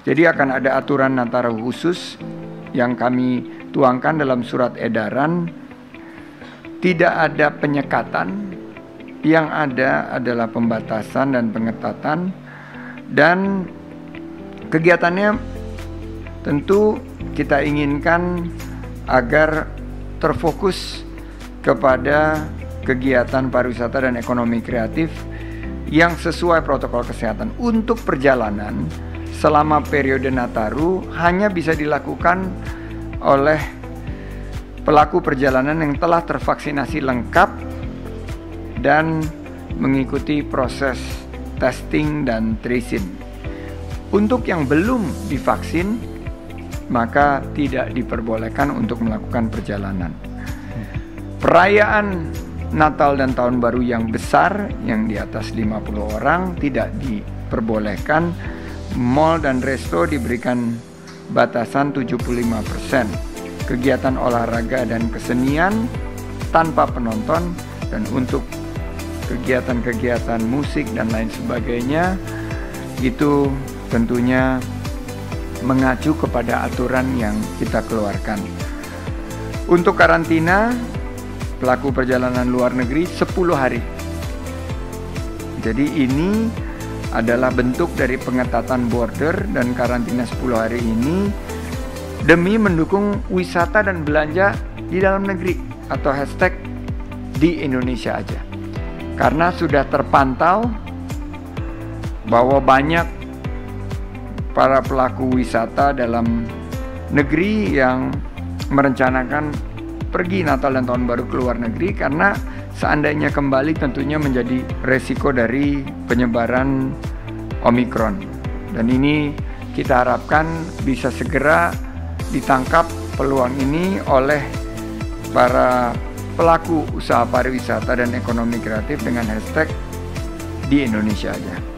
Jadi akan ada aturan Nataru khusus yang kami tuangkan dalam surat edaran. Tidak ada penyekatan, yang ada adalah pembatasan dan pengetatan, dan kegiatannya tentu kita inginkan agar terfokus kepada kegiatan pariwisata dan ekonomi kreatif yang sesuai protokol kesehatan. Untuk perjalanan selama periode Nataru hanya bisa dilakukan oleh pelaku perjalanan yang telah tervaksinasi lengkap dan mengikuti proses testing dan tracing. Untuk yang belum divaksin, maka tidak diperbolehkan untuk melakukan perjalanan. Perayaan Natal dan Tahun Baru yang besar, yang di atas 50 orang, tidak diperbolehkan. Mall dan resto diberikan batasan 75%. Kegiatan olahraga dan kesenian tanpa penonton, dan untuk kegiatan-kegiatan musik dan lain sebagainya itu tentunya mengacu kepada aturan yang kita keluarkan. Untuk karantina pelaku perjalanan luar negeri 10 hari. Jadi ini adalah bentuk dari pengetatan border dan karantina 10 hari ini demi mendukung wisata dan belanja di dalam negeri, atau hashtag di Indonesia aja. Karena sudah terpantau bahwa banyak para pelaku wisata dalam negeri yang merencanakan pergi Natal dan Tahun Baru ke luar negeri, karena seandainya kembali tentunya menjadi resiko dari penyebaran Omikron. Dan ini kita harapkan bisa segera ditangkap peluang ini oleh para pelaku usaha pariwisata dan ekonomi kreatif dengan hashtag di Indonesia aja.